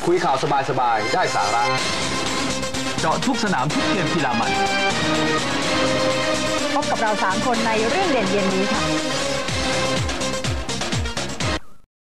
คุยข่าวสบายๆได้สาระเจาะทุกสนามทุกเกมกีฬามันพบกับเรา3 คนในเรื่องเด่นเย็นนี้ค่ะ